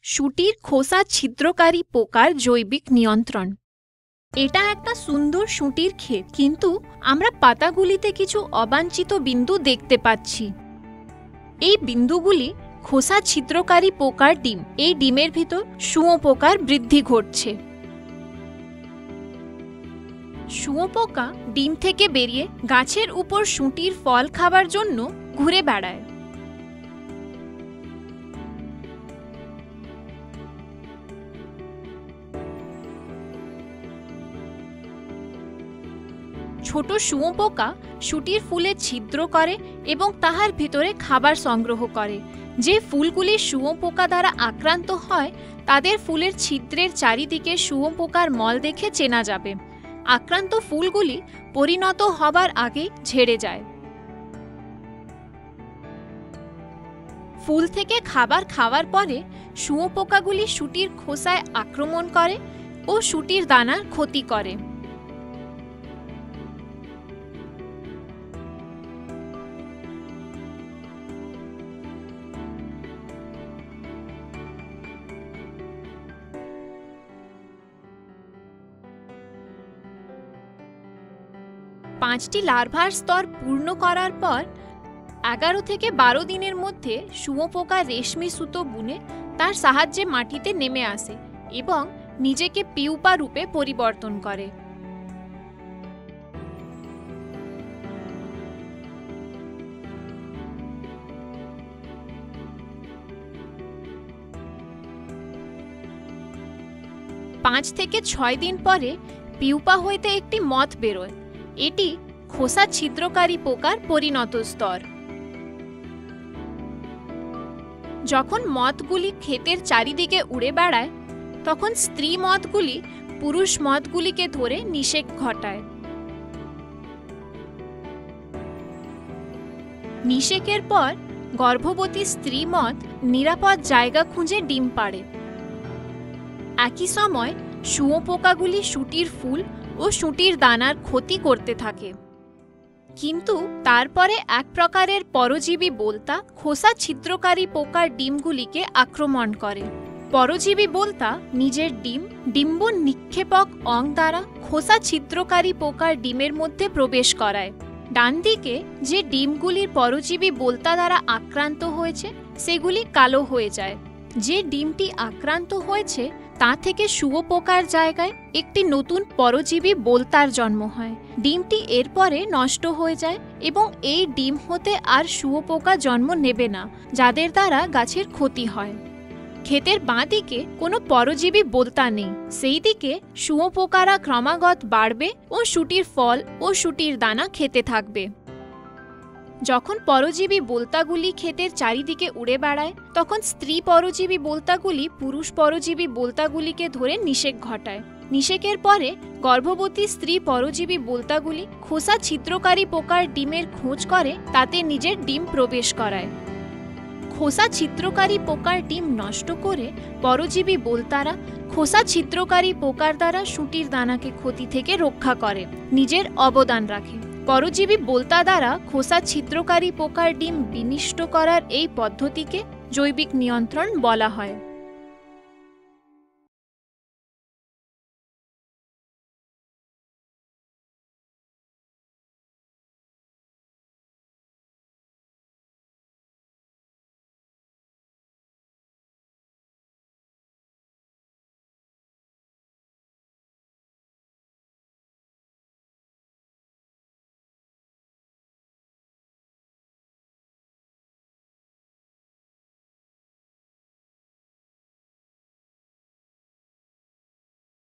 শুঁটির খোসা ছিদ্রকারী পোকার জৈবিক নিয়ন্ত্রণ। এটা একটা সুন্দর শুঁটির ক্ষেত, কিন্তু আমরা পাতাগুলিতে কিছু অবাঞ্ছিত বিন্দু দেখতে পাচ্ছি। এই বিন্দুগুলি খোসা ছিদ্রকারী পোকার ডিম। এই ডিমের ভিতর শুঁয়োপোকার বৃদ্ধি ঘটছে। শুঁয়োপোকা ডিম থেকে বেরিয়ে গাছের উপর শুঁটির ফল খাবার জন্য ঘুরে বেড়ায়। ছোট শুঁয়োপোকা শুঁটির ফুলে ছিদ্র করে এবং তাহার ভিতরে খাবার সংগ্রহ করে। যে ফুলগুলি শুঁয়োপোকা দ্বারা আক্রান্ত হয় তাদের ফুলের ছিদ্রের চারিদিকে শুঁয়োপোকার মল দেখে চেনা যাবে। আক্রান্ত ফুলগুলি পরিণত হবার আগেই ঝেড়ে যায়। ফুল থেকে খাবার খাওয়ার পরে শুঁয়োপোকাগুলি শুঁটির খোসায় আক্রমণ করে ও শুঁটির দানার ক্ষতি করে। পাঁচটি লার্ভার স্তর পূর্ণ করার পর 11 থেকে 12 দিনের মধ্যে শুঁয়োপোকা রেশমি সুতো বুনে তার সাহায্যে মাটিতে নেমে আসে এবং নিজেকে পিউপা রূপে পরিবর্তন করে। পাঁচ থেকে 6 দিন পরে পিউপা হইতে একটি মথ বেরোয়। এটি খোসা ছিদ্রকারী পোকার পরিণত স্তর। যখন মথগুলি ক্ষেতের চারিদিকে উড়ে বেড়ায় তখন স্ত্রী মথগুলি পুরুষ মথগুলিকে ধরে নিষেক ঘটায়। নিষেকের পর গর্ভবতী স্ত্রী মথ নিরাপদ জায়গা খুঁজে ডিম পাড়ে। একই সময় শুঁয়োপোকাগুলি শুঁটির ফুল ও শুঁটির দানার ক্ষতি করতে থাকে। কিন্তু তারপরে এক প্রকারের পরজীবী বোলতা খোসা ছিদ্রকারী পোকার ডিমগুলিকে আক্রমণ করে। পরজীবী বোলতা নিজের ডিম্ব নিক্ষেপক অং দ্বারা খোসা ছিদ্রকারী পোকার ডিমের মধ্যে প্রবেশ করায়। ডান দিকে যে ডিমগুলির পরজীবী বোলতা দ্বারা আক্রান্ত হয়েছে সেগুলি কালো হয়ে যায়। যে ডিমটি আক্রান্ত হয়েছে তা থেকে শুঁয়োপোকার জায়গায় একটি নতুন পরজীবী বোলতার জন্ম হয়। ডিমটি এরপরে নষ্ট হয়ে যায় এবং এই ডিম হতে আর শুঁয়োপোকা জন্ম নেবে না, যাদের দ্বারা গাছের ক্ষতি হয়। ক্ষেতের বাঁ দিকে কোনো পরজীবী বোলতা নেই, সেই দিকে শুঁয়োপোকারা ক্রমাগত বাড়বে ও শুঁটির ফল ও শুঁটির দানা খেতে থাকবে। যখন পরজীবী বোলতাগুলি ক্ষেতের চারিদিকে উড়ে বেড়ায় তখন স্ত্রী পরজীবী বোলতাগুলি পুরুষ পরজীবী বোলতাগুলিকে ধরে নিষেক ঘটায়। নিষেকের পরে গর্ভবতী স্ত্রী পরজীবী বোলতাগুলি খোসা ছিদ্রকারী পোকার ডিমের খোঁজ করে তাতে নিজের ডিম প্রবেশ করায়। খোসা ছিদ্রকারী পোকার ডিম নষ্ট করে পরজীবী বোলতারা খোসা ছিদ্রকারী পোকার দ্বারা শুঁটির দানাকে ক্ষতি থেকে রক্ষা করে নিজের অবদান রাখে। পরজীবী বোলতা দ্বারা খোসা ছিদ্রকারী পোকার ডিম বিনষ্ট করার এই পদ্ধতিকে জৈবিক নিয়ন্ত্রণ বলা হয়।